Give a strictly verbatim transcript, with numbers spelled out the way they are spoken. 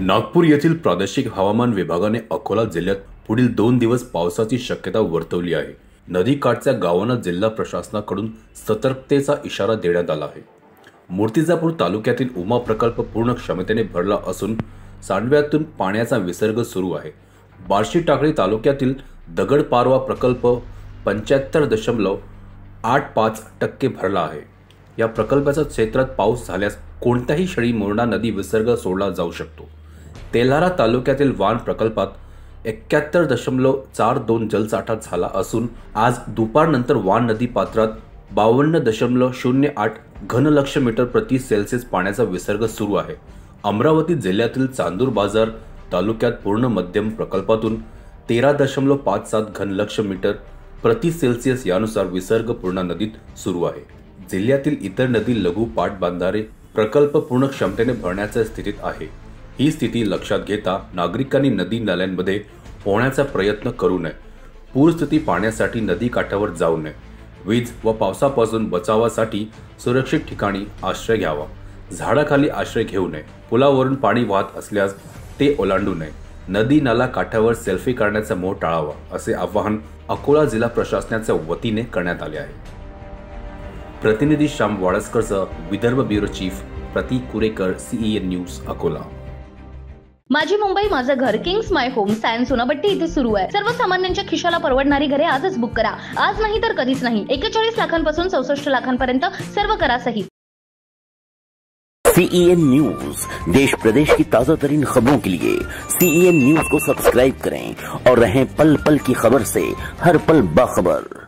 नागपूर येथील प्रादेशिक हवामान विभागाने अकोला जिल्ह्यात पुढील दोन दिवस पावसाची शक्यता वर्तवली आहे। नदीकाठच्या गावांना जिल्हा प्रशासनाकडून सतर्कतेचा इशारा देण्यात आला आहे। मूर्तिजापूर तालुक्यातील उमा प्रकल्प पूर्ण क्षमतेने भरला असून सांडव्यातून पाण्याचा विसर्ग सुरू आहे। बार्शी टाकळी तालुक्यातील दगडपारवा प्रकल्प पंच्याहत्तर दशमलव आठ पाच टक्के भरला आहे। या प्रकल्पाच्या क्षेत्रात पाऊस झाल्यास कोणत्याही क्षणी मोरणा नदी विसर्ग सोडला जाऊ शकतो। तेल्हारा तालुक्यातील वान प्रकल्पात एक्क्याहत्तर दशमलव चार दोन जलसाठा झाला असून आज दुपारनंतर वान नदी पात्रात बावन्न दशमलव शून्य आठ घनलक्ष मीटर प्रति सेल्सिअस पाण्याचा विसर्ग सुरू आहे। अमरावती जिल्ह्यातील चांदूर बाजार तालुक्यात पूर्ण मध्यम प्रकल्पातून तेरा दशमलव पाच सात घनलक्ष मीटर प्रति सेल्सिअस यानुसार विसर्ग पूर्णा नदीत सुरू आहे। जिल्ह्यातील इतर नदी लघु पाटबंधारे प्रकल्प पूर्ण क्षमतेने भरण्याच्या स्थितीत आहे। ही स्थिती लक्षात घेता नागरिकांनी नदी नाल्यांमध्ये पोहण्याचा प्रयत्न करू नये। पूरस्थिती पाहण्यासाठी नदी काठावर जाऊ नये। वीज व पावसापासून बचावासाठी सुरक्षित ठिकाणी आश्रय घ्यावा। झाडाखाली आश्रय घेऊ नये। पुलावरून पाणी वाहत असल्यास ते ओलांडू नये। नदी नाला काठावर सेल्फी करण्याचा मोह टाळावा असे आवाहन अकोला जिल्हा प्रशासनाच्या वतीने करण्यात आले आहे। प्रतिनिधी श्याम वाडसकरसह Vidarbha bureau chief Pratik Kurekar, CEN news, Akola. माझी मुंबई माझं घर kings my home science Sonapatti इथे सुरू आहे। सर्वसामान्यांच्या खिशाला परवडणारी घरे आजच बुक करा। आज नाही तर कधीच नाही। एक्केचाळीस लाखांपासून चौसष्ट लाखांपर्यंत सर्व करा सहित। सीईएन न्यूज, देश प्रदेश की ताजा तरीन खबरों के लिए सीईएन न्यूज को सब्सक्राइब करें और रहें पल पल की खबर से हर पल बाखबर।